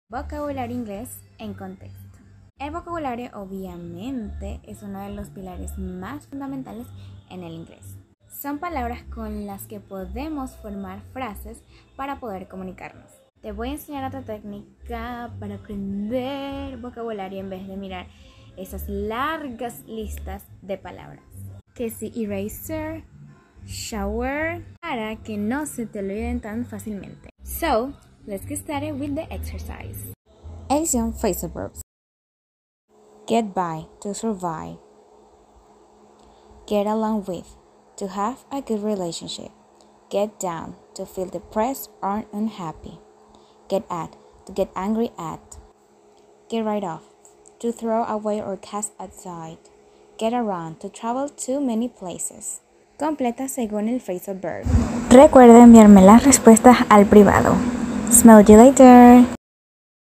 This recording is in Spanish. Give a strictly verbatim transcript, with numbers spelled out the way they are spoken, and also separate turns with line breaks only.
Vocabulario inglés en contexto. El vocabulario obviamente es uno de los pilares más fundamentales en el inglés. Son palabras con las que podemos formar frases para poder comunicarnos. Te voy a enseñar otra técnica para aprender vocabulario en vez de mirar esas largas listas de palabras. Que si eraser, shower, para que no se te olviden tan fácilmente. So, let's get started with the exercise.
Edición, phrasal verbs. Get by, to survive. Get along with, to have a good relationship. Get down, to feel depressed or unhappy. Get at, to get angry at. Get right off, to throw away or cast aside. Get around, to travel to many places.
Completa según el phrasal verb.
Recuerda enviarme las respuestas al privado. Smell you later.